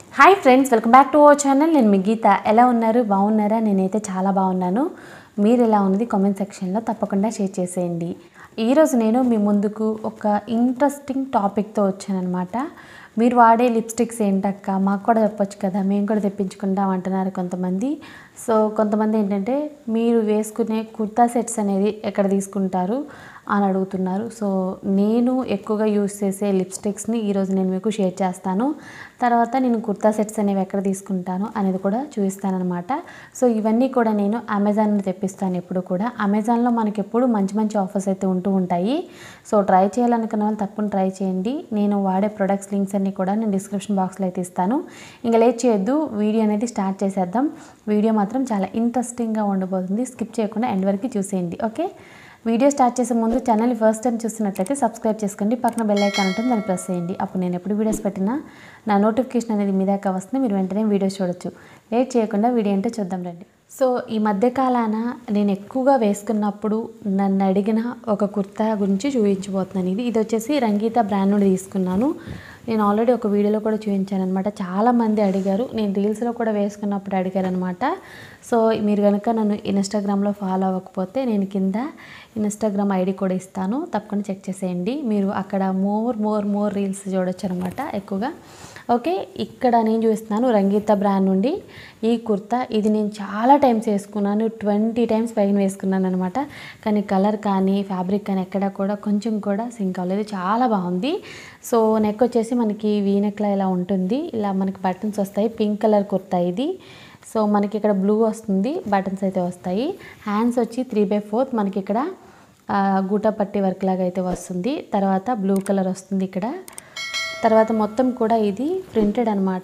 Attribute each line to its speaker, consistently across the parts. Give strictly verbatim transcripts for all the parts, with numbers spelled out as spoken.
Speaker 1: Hi friends, welcome back to our channel. నేను మీ గీత. ఎలా ఉన్నారు? బాగున్నారా? నేనైతే చాలా బాగున్నాను. మీరు ఎలా ఉన్నది కామెంట్ సెక్షన్లో తప్పకుండా షేర్ చేసేయండి. ఈరోజు నేను మీ ముందుకు ఒక ఇంట్రెస్టింగ్ టాపిక్తో వచ్చానమాట. మీరు వాడే లిప్స్టిక్స్ ఏంటక్క, మాకు కూడా చెప్పొచ్చు కదా, మేము కూడా తెప్పించుకుంటాం అంటున్నారు కొంతమంది. సో కొంతమంది ఏంటంటే మీరు వేసుకునే కుర్తా సెట్స్ అనేది ఎక్కడ తీసుకుంటారు అని అడుగుతున్నారు. సో నేను ఎక్కువగా యూస్ చేసే లిప్స్టిక్స్ని ఈరోజు నేను మీకు షేర్ చేస్తాను. తర్వాత నేను కుర్తా సెట్స్ అనేవి ఎక్కడ తీసుకుంటాను అనేది కూడా చూపిస్తానమాట. సో ఇవన్నీ కూడా నేను అమెజాన్ నుండి తెప్పిస్తాను. ఎప్పుడు కూడా అమెజాన్లో మనకి ఎప్పుడు మంచి మంచి ఆఫర్స్ అయితే ఉంటూ ఉంటాయి. సో ట్రై చేయాలనుకున్న వాళ్ళు తప్పకుండా ట్రై చేయండి. నేను వాడే ప్రొడక్ట్స్ లింక్స్ అన్నీ కూడా నేను డిస్క్రిప్షన్ బాక్స్లో అయితే ఇస్తాను. ఇంకా లేట్ చేయొద్దు, వీడియో అనేది స్టార్ట్ చేసేద్దాం. వీడియో మాత్రం చాలా ఇంట్రెస్టింగ్గా ఉండబోతుంది. స్కిప్ చేయకుండా ఎండ్ వరకు చూసేయండి. ఓకే, వీడియో స్టార్ట్ చేసే ముందు ఛానల్ని ఫస్ట్ టైం చూస్తున్నట్లయితే సబ్స్క్రైబ్ చేసుకోండి. పక్కన బెల్ ఐకాన్ ఉంటుంది, దాన్ని ప్రెస్ చేయండి. అప్పుడు నేను ఎప్పుడు వీడియోస్ పెట్టినా నా నోటిఫికేషన్ అనేది మీ దాకా వస్తుంది. మీరు వెంటనే వీడియోస్ చూడొచ్చు. లేట్ చేయకుండా వీడియో ఏంటో చూద్దాం రండి. సో ఈ మధ్యకాలాన నేను ఎక్కువగా వేసుకున్నప్పుడు నన్ను అడిగిన ఒక కుర్తా గురించి చూపించబోతున్నాను. ఇది ఇది వచ్చేసి రంగీత బ్రాండ్ నుండి తీసుకున్నాను. నేను ఆల్రెడీ ఒక వీడియోలో కూడా చూపించాను అనమాట. చాలామంది అడిగారు, నేను రీల్స్లో కూడా వేసుకున్నప్పుడు అడిగారు అనమాట. సో మీరు కనుక నన్ను ఇన్స్టాగ్రామ్లో ఫాలో అవ్వకపోతే నేను కింద ఇన్స్టాగ్రామ్ ఐడి కూడా ఇస్తాను, తప్పకుండా చెక్ చేసేయండి. మీరు అక్కడ మోర్ మోర్ మోర్ రీల్స్ చూడొచ్చు అనమాట ఎక్కువగా. ఓకే, ఇక్కడ నేను చూస్తున్నాను రంగీత బ్రాండ్ నుండి ఈ కుర్తా. ఇది నేను చాలా టైమ్స్ వేసుకున్నాను, ట్వంటీ టైమ్స్ పైన వేసుకున్నాను అనమాట. కానీ కలర్ కానీ ఫ్యాబ్రిక్ కానీ ఎక్కడ కూడా కొంచెం కూడా సింక్ అవ్వలేదు. చాలా బాగుంది. సో నెక్ వచ్చేసి మనకి వీ నెక్లా ఇలా ఉంటుంది. ఇలా మనకి బటన్స్ వస్తాయి. పింక్ కలర్ కుర్తా ఇది. సో మనకి ఇక్కడ బ్లూ వస్తుంది, బటన్స్ అయితే వస్తాయి. హ్యాండ్స్ వచ్చి త్రీ బై ఫోర్త్ మనకి ఇక్కడ గూటా పట్టి వర్క్ లాగా అయితే వస్తుంది. తర్వాత బ్లూ కలర్ వస్తుంది ఇక్కడ. తర్వాత మొత్తం కూడా ఇది ప్రింటెడ్ అనమాట.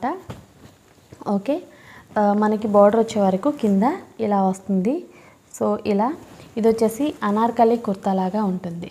Speaker 1: ఓకే, మనకి బార్డర్ వచ్చే వరకు కింద ఇలా వస్తుంది. సో ఇలా ఇది వచ్చేసి అనార్కలి కుర్తా లాగా ఉంటుంది.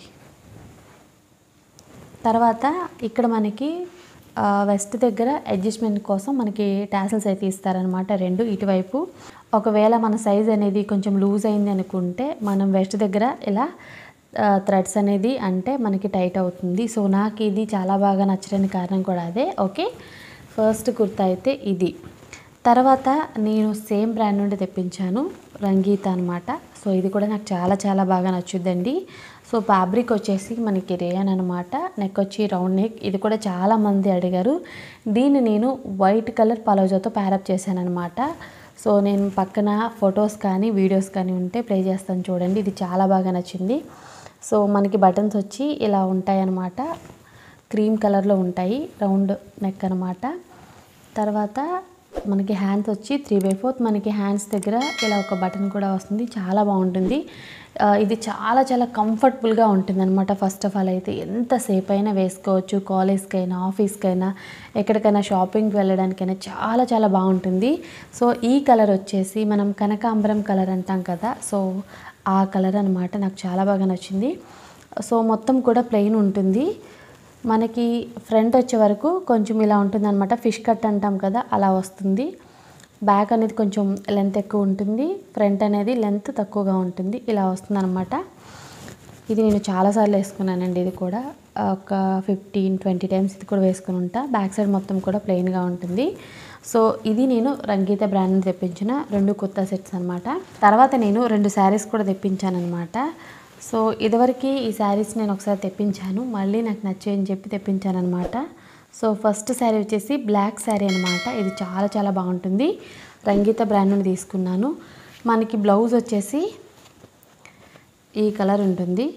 Speaker 1: తర్వాత ఇక్కడ మనకి వెస్ట్ దగ్గర అడ్జస్ట్మెంట్ కోసం మనకి టాసల్స్ అయితే ఇస్తారనమాట, రెండు ఇటువైపు. ఒకవేళ మన సైజ్ అనేది కొంచెం లూజ్ అయింది అనుకుంటే మనం వెస్ట్ దగ్గర ఇలా థ్రెడ్స్ అనేది అంటే మనకి టైట్ అవుతుంది. సో నాకు ఇది చాలా బాగా నచ్చడానికి కారణం కూడా అదే. ఓకే, ఫస్ట్ కుర్తా అయితే ఇది. తర్వాత నేను సేమ్ బ్రాండ్ నుండి తెప్పించాను, రంగీత అనమాట. సో ఇది కూడా నాకు చాలా చాలా బాగా నచ్చుద్దండి. సో ఫ్యాబ్రిక్ వచ్చేసి మనకి రేయన్ అనమాట. నెక్ వచ్చి రౌండ్ నెక్. ఇది కూడా చాలామంది అడిగారు. దీన్ని నేను వైట్ కలర్ పలోజాతో ప్యారప్ చేశాను అనమాట. సో నేను పక్కన ఫొటోస్ కానీ వీడియోస్ కానీ ఉంటే ప్లే చేస్తాను చూడండి. ఇది చాలా బాగా నచ్చింది. సో మనకి బటన్స్ వచ్చి ఇలా ఉంటాయి అన్నమాట, క్రీమ్ కలర్లో ఉంటాయి, రౌండ్ నెక్ అనమాట. తర్వాత మనకి హ్యాండ్స్ వచ్చి త్రీ బై ఫోర్త్ మనకి హ్యాండ్స్ దగ్గర ఇలా ఒక బటన్ కూడా వస్తుంది. చాలా బాగుంటుంది. ఇది చాలా చాలా కంఫర్టబుల్గా ఉంటుంది అనమాట. ఫస్ట్ ఆఫ్ ఆల్ అయితే ఎంతసేపు అయినా వేసుకోవచ్చు. కాలేజ్కైనా, ఆఫీస్కైనా, ఎక్కడికైనా షాపింగ్కి వెళ్ళడానికైనా చాలా చాలా బాగుంటుంది. సో ఈ కలర్ వచ్చేసి మనం కనకాంబరం కలర్ అంటాం కదా, సో ఆ కలర్ అనమాట. నాకు చాలా బాగా నచ్చింది. సో మొత్తం కూడా ప్లెయిన్ ఉంటుంది. మనకి ఫ్రంట్ వచ్చే వరకు కొంచెం ఇలా ఉంటుంది అనమాట, ఫిష్ కట్ అంటాం కదా అలా వస్తుంది. బ్యాక్ అనేది కొంచెం లెంత్ ఎక్కువ ఉంటుంది, ఫ్రంట్ అనేది లెంత్ తక్కువగా ఉంటుంది, ఇలా వస్తుంది అనమాట. ఇది నేను చాలాసార్లు వేసుకున్నానండి. ఇది కూడా ఒక ఫిఫ్టీన్ ట్వంటీ టైమ్స్ ఇది కూడా వేసుకుని ఉంటా. బ్యాక్ సైడ్ మొత్తం కూడా ప్లెయిన్గా ఉంటుంది. సో ఇది నేను రంగీత బ్రాండ్ తెప్పించిన రెండు కొత్త సెట్స్ అనమాట. తర్వాత నేను రెండు శారీస్ కూడా తెప్పించాను అనమాట. సో ఇదివరకు ఈ శారీస్ నేను ఒకసారి తెప్పించాను, మళ్ళీ నాకు నచ్చాయని చెప్పి తెప్పించాను అనమాట. సో ఫస్ట్ శారీ వచ్చేసి బ్లాక్ శారీ అనమాట. ఇది చాలా చాలా బాగుంటుంది. రంగీత బ్రాండ్ నుండి తీసుకున్నాను. మనకి బ్లౌజ్ వచ్చేసి ఈ కలర్ ఉంటుంది.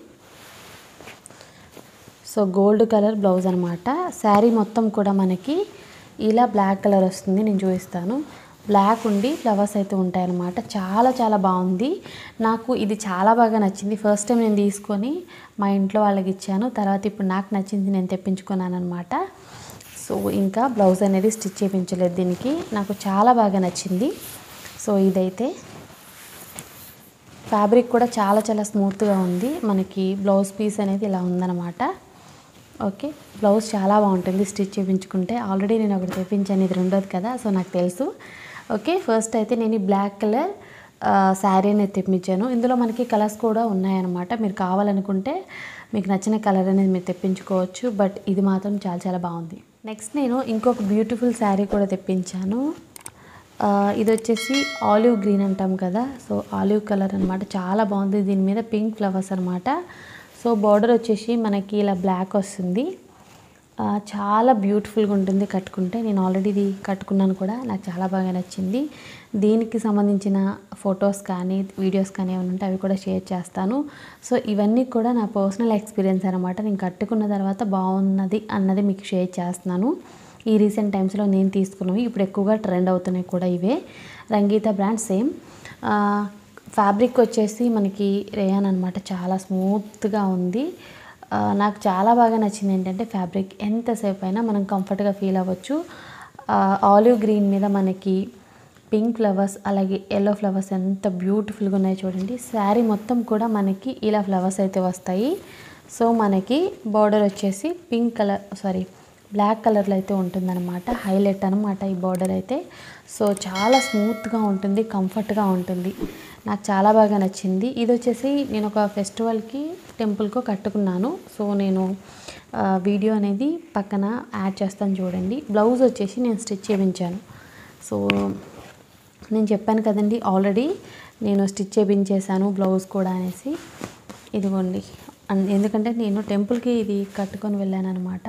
Speaker 1: సో గోల్డ్ కలర్ బ్లౌజ్ అనమాట. శారీ మొత్తం కూడా మనకి ఇలా బ్లాక్ కలర్ వస్తుంది. నేను చూపిస్తాను. బ్లాక్ ఉండి ఫ్లవర్స్ అయితే ఉంటాయన్నమాట. చాలా చాలా బాగుంది. నాకు ఇది చాలా బాగా నచ్చింది. ఫస్ట్ టైం నేను తీసుకొని మా ఇంట్లో వాళ్ళకి ఇచ్చాను. తర్వాత ఇప్పుడు నాకు నచ్చింది నేను తెప్పించుకున్నాను అనమాట. సో ఇంకా బ్లౌజ్ అనేది స్టిచ్ చేయించలేదు దీనికి. నాకు చాలా బాగా నచ్చింది. సో ఇదైతే ఫ్యాబ్రిక్ కూడా చాలా చాలా స్మూత్గా ఉంది. మనకి బ్లౌజ్ పీస్ అనేది ఇలా ఉందన్నమాట. ఓకే, బ్లౌజ్ చాలా బాగుంటుంది స్టిచ్ చేయించుకుంటే. ఆల్రెడీ నేను ఒకటి తెప్పించాను, ఇది రెండోది కదా, సో నాకు తెలుసు. ఓకే, ఫస్ట్ అయితే నేను ఈ బ్లాక్ కలర్ శారీ అనేది తెప్పించాను. ఇందులో మనకి కలర్స్ కూడా ఉన్నాయన్నమాట. మీరు కావాలనుకుంటే మీకు నచ్చిన కలర్ అనేది మీరు తెప్పించుకోవచ్చు. బట్ ఇది మాత్రం చాలా చాలా బాగుంది. నెక్స్ట్ నేను ఇంకొక బ్యూటిఫుల్ శారీ కూడా తెప్పించాను. ఇది వచ్చేసి ఆలివ్ గ్రీన్ అంటాం కదా, సో ఆలివ్ కలర్ అనమాట. చాలా బాగుంది. దీని మీద పింక్ ఫ్లవర్స్ అనమాట. సో బార్డర్ వచ్చేసి మనకి ఇలా బ్లాక్ వస్తుంది. చాలా బ్యూటిఫుల్గా ఉంటుంది కట్టుకుంటే. నేను ఆల్రెడీ ఇది కట్టుకున్నాను కూడా, నాకు చాలా బాగా నచ్చింది. దీనికి సంబంధించిన ఫొటోస్ కానీ వీడియోస్ కానీ ఏమైనా ఉంటే అవి కూడా షేర్ చేస్తాను. సో ఇవన్నీ కూడా నా పర్సనల్ ఎక్స్పీరియన్స్ అనమాట. నేను కట్టుకున్న తర్వాత బాగున్నది అన్నది మీకు షేర్ చేస్తున్నాను. ఈ రీసెంట్ టైమ్స్లో నేను తీసుకున్నవి ఇప్పుడు ఎక్కువగా ట్రెండ్ అవుతున్నాయి కూడా ఇవే. Rangita brand same. ఫ్యాబ్రిక్ వచ్చేసి మనకి రేయాన్ అనమాట. చాలా స్మూత్గా ఉంది. నాకు చాలా బాగా నచ్చింది ఏంటంటే ఫ్యాబ్రిక్ ఎంతసేపు అయినా మనం కంఫర్ట్గా ఫీల్ అవ్వచ్చు. ఆలివ్ గ్రీన్ మీద మనకి పింక్ ఫ్లవర్స్ అలాగే ఎల్లో ఫ్లవర్స్ ఎంత బ్యూటిఫుల్గా ఉన్నాయో చూడండి. శారీ మొత్తం కూడా మనకి ఇలా ఫ్లవర్స్ అయితే వస్తాయి. సో మనకి బార్డర్ వచ్చేసి పింక్ కలర్ సారీ బ్లాక్ కలర్లో అయితే ఉంటుందన్నమాట. హైలైట్ అనమాట ఈ బార్డర్ అయితే. సో చాలా స్మూత్గా ఉంటుంది, కంఫర్ట్గా ఉంటుంది. నాకు చాలా బాగా నచ్చింది. ఇది వచ్చేసి నేను ఒక ఫెస్టివల్కి టెంపుల్కో కట్టుకున్నాను. సో నేను వీడియో అనేది పక్కన యాడ్ చేస్తాను చూడండి. బ్లౌజ్ వచ్చేసి నేను స్టిచ్ చేయించాను. సో నేను చెప్పాను కదండి ఆల్రెడీ నేను స్టిచ్ చేయించేసాను బ్లౌజ్ కూడా అనేసి. ఇదిగోండి, ఎందుకంటే నేను టెంపుల్కి ఇది కట్టుకొని వెళ్ళాను అనమాట.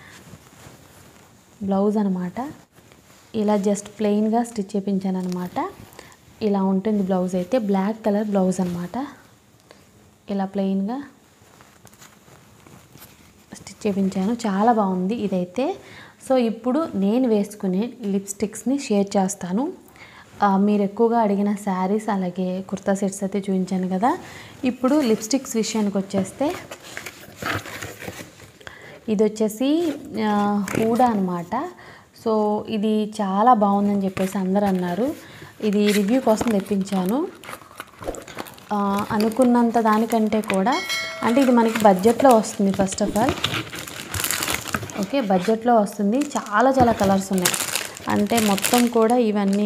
Speaker 1: బ్లౌజ్ అనమాట. ఇలా జస్ట్ ప్లెయిన్గా స్టిచ్ చేయించాను అనమాట. ఇలా ఉంటుంది బ్లౌజ్ అయితే. బ్లాక్ కలర్ బ్లౌజ్ అనమాట. ఇలా ప్లెయిన్గా స్టిచ్ చేయించాను. చాలా బాగుంది ఇదైతే. సో ఇప్పుడు నేను వేసుకునే లిప్స్టిక్స్ని షేర్ చేస్తాను. మీరు ఎక్కువగా అడిగిన శారీస్ అలాగే కుర్తా సెట్స్ అయితే చూపించాను కదా. ఇప్పుడు లిప్స్టిక్స్ విషయానికి వచ్చేస్తే ఇది వచ్చేసి హూడా అనమాట. సో ఇది చాలా బాగుందని చెప్పేసి అందరూ అన్నారు. ఇది రివ్యూ కోసం తెప్పించాను. అనుకున్నంత దానికంటే కూడా అంటే ఇది మనకి బడ్జెట్లో వస్తుంది. ఫస్ట్ ఆఫ్ ఆల్ ఓకే, బడ్జెట్లో వస్తుంది. చాలా చాలా కలర్స్ ఉన్నాయి. అంటే మొత్తం కూడా ఇవన్నీ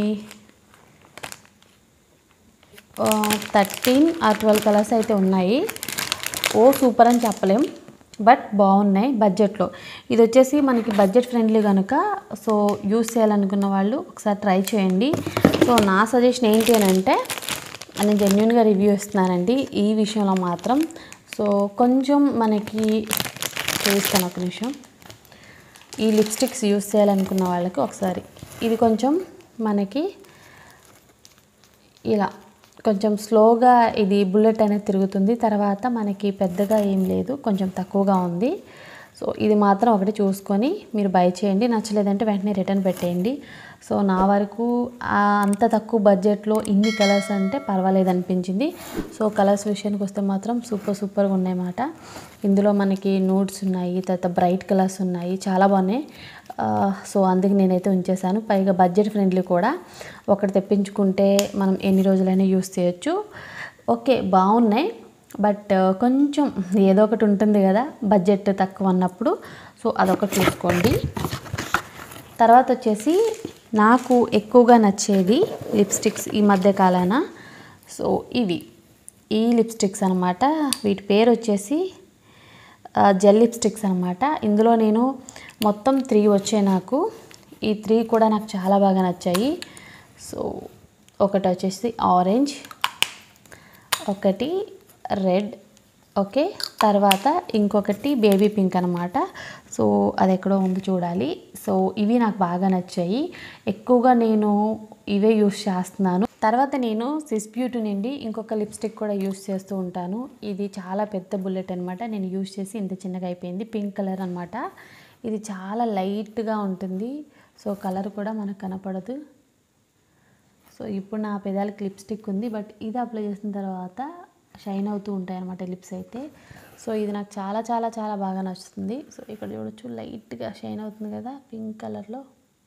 Speaker 1: థర్టీన్ ఆర్ ట్వెల్వ్ కలర్స్ అయితే ఉన్నాయి. ఓ సూపర్ అని చెప్పలేం, బట్ బాగున్నాయి బడ్జెట్లో. ఇది వచ్చేసి మనకి బడ్జెట్ ఫ్రెండ్లీ కనుక సో యూస్ చేయాలనుకున్న వాళ్ళు ఒకసారి ట్రై చేయండి. సో నా సజెషన్ ఏంటి అని అంటే నేను జెన్యున్గా రివ్యూ ఇస్తున్నానండి ఈ విషయంలో మాత్రం. సో కొంచెం మనకి చూస్తాను ఒక నిమిషం. ఈ లిప్స్టిక్స్ యూస్ చేయాలనుకున్న వాళ్ళకి ఒకసారి ఇది కొంచెం మనకి ఇలా కొంచెం స్లోగా ఇది బుల్లెట్ అనేది తిరుగుతుంది. తర్వాత మనకి పెద్దగా ఏం లేదు, కొంచెం తక్కువగా ఉంది. సో ఇది మాత్రం ఒకటి చూసుకొని మీరు బై చేయండి. నచ్చలేదంటే వెంటనే రిటర్న్ పెట్టేయండి. సో నా వరకు అంత తక్కువ బడ్జెట్లో ఇన్ని కలర్స్ అంటే పర్వాలేదు అనిపించింది. సో కలర్స్ విషయానికి వస్తే మాత్రం సూపర్ సూపర్గా ఉన్నాయన్నమాట. ఇందులో మనకి నూడ్స్ ఉన్నాయి, తర్వాత బ్రైట్ కలర్స్ ఉన్నాయి, చాలా బాగున్నాయి. సో అందుకే నేనైతే ఉంచేసాను. పైగా బడ్జెట్ ఫ్రెండ్లీ కూడా. ఒకటి తెప్పించుకుంటే మనం ఎన్ని రోజులైనా యూస్ చేయొచ్చు. ఓకే బాగున్నాయి, బట్ కొంచెం ఏదో ఒకటి ఉంటుంది కదా బడ్జెట్ తక్కువ అన్నప్పుడు. సో అదొకటి చూసుకోండి. తర్వాత వచ్చేసి నాకు ఎక్కువగా నచ్చేది లిప్స్టిక్స్ ఈ మధ్య కాలాన. సో ఇవి ఈ లిప్స్టిక్స్ అనమాట. వీటి పేరు వచ్చేసి జెల్ లిప్స్టిక్స్ అనమాట. ఇందులో నేను మొత్తం త్రీ వచ్చాయి నాకు. ఈ త్రీ కూడా నాకు చాలా బాగా నచ్చాయి. సో ఒకటి వచ్చేసి ఆరెంజ్, ఒకటి రెడ్, ఓకే, తర్వాత ఇంకొకటి బేబీ పింక్ అనమాట. సో అది ఎక్కడో ఉంది చూడాలి. సో ఇవి నాకు బాగా నచ్చాయి. ఎక్కువగా నేను ఇవే యూస్ చేస్తున్నాను. తర్వాత నేను సిస్ బ్యూటీ నుండి ఇంకొక లిప్స్టిక్ కూడా యూస్ చేస్తూ ఉంటాను. ఇది చాలా పెద్ద బుల్లెట్ అనమాట. నేను యూస్ చేసి ఇంత చిన్నగా అయిపోయింది. పింక్ కలర్ అనమాట. ఇది చాలా లైట్గా ఉంటుంది. సో కలర్ కూడా మనకు కనపడదు. సో ఇప్పుడు నా పెదాలకి లిప్స్టిక్ ఉంది, బట్ ఇది అప్లై చేసిన తర్వాత షైన్ అవుతూ ఉంటాయి అన్నమాట లిప్స్ అయితే. సో ఇది నాకు చాలా చాలా చాలా బాగా నచ్చుతుంది. సో ఇక్కడ చూడొచ్చు లైట్గా షైన్ అవుతుంది కదా పింక్ కలర్లో.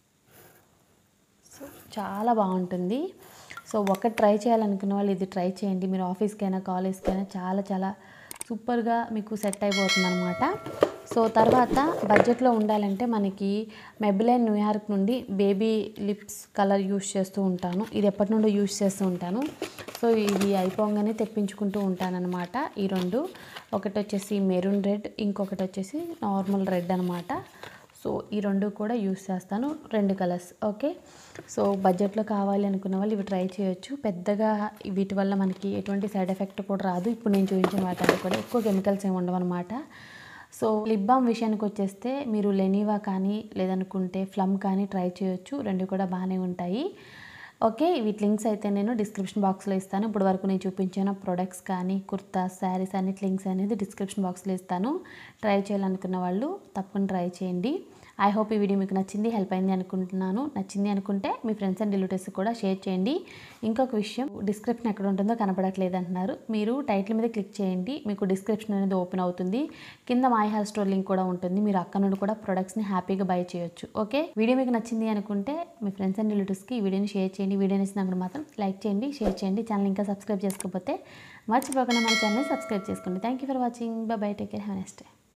Speaker 1: సో చాలా బాగుంటుంది. సో ఒకటి ట్రై చేయాలనుకున్న వాళ్ళు ఇది ట్రై చేయండి. మీరు ఆఫీస్కైనా కాలేజ్కైనా చాలా చాలా సూపర్గా మీకు సెట్ అయిపోతుంది అనమాట. సో తర్వాత బడ్జెట్లో ఉండాలంటే మనకి మెబిలైన్ న్యూయార్క్ నుండి బేబీ లిప్స్ కలర్ యూస్ చేస్తూ ఉంటాను. ఇది ఎప్పటి నుండో యూస్ చేస్తూ ఉంటాను. సో ఇవి అయిపోగానే తెప్పించుకుంటూ ఉంటానన్నమాట. ఈ రెండు, ఒకటి వచ్చేసి మెరూన్ రెడ్, ఇంకొకటి వచ్చేసి నార్మల్ రెడ్ అనమాట. సో ఈ రెండు కూడా యూస్ చేస్తాను, రెండు కలర్స్. ఓకే, సో బడ్జెట్లో కావాలి అనుకున్న వాళ్ళు ఇవి ట్రై చేయొచ్చు. పెద్దగా వీటి వల్ల మనకి ఎటువంటి సైడ్ ఎఫెక్ట్ కూడా రాదు. ఇప్పుడు నేను చూపించిన వాటిలో కూడా ఎక్కువ కెమికల్స్ ఏమి ఉండవు అనమాట. సో లిప్ బామ్ విషయానికి వచ్చేస్తే మీరు లెనివా కానీ లేదనుకుంటే ఫ్లమ్ కానీ ట్రై చేయొచ్చు, రెండు కూడా బాగానే ఉంటాయి. ఓకే, వీటి లింక్స్ అయితే నేను డిస్క్రిప్షన్ బాక్స్లో ఇస్తాను. ఇప్పుడు వరకు నేను చూపించిన ప్రొడక్ట్స్ కానీ కుర్తా శారీస్ అన్నిటి లింక్స్ అనేది డిస్క్రిప్షన్ బాక్స్లో ఇస్తాను. ట్రై చేయాలనుకున్న వాళ్ళు తప్పకుండా ట్రై చేయండి. ఐ హోప్ ఈ వీడియో మీకు నచ్చింది, హెల్ప్ అయింది అనుకుంటున్నాను. నచ్చింది అనుకుంటే మీ ఫ్రెండ్స్ అండ్ రిలేటివ్స్ కూడా షేర్ చేయండి. ఇంకొక విషయం, డిస్క్రిప్షన్ ఎక్కడ ఉంటుందో కనపడట్లేదు అంటున్నారు. మీరు టైటిల్ మీద క్లిక్ చేయండి, మీకు డిస్క్రిప్షన్ అనేది ఓపెన్ అవుతుంది. కింద మై హెయిర్ స్టోర్ లింక్ కూడా ఉంటుంది, మీరు అక్కడ నుండి కూడా ప్రొడక్ట్స్ని హ్యాపీగా బై చేయొచ్చు. ఓకే, వీడియో మీకు నచ్చింది అనుకుంటే మీ ఫ్రెండ్స్ అండ్ రిలేటివ్స్కి ఈ వీడియోని షేర్ చేయండి. వీడియో నచ్చినప్పుడు మాత్రం లైక్ చేయండి, షేర్ చేయండి. ఛానల్ ఇంకా సబ్స్క్రైబ్ చేసుకోకపోతే మర్చిపోకుండా మన ఛానల్ని సబ్స్క్రైబ్ చేసుకోండి. Thank you for watching. Bye bye, take care, have a nice day.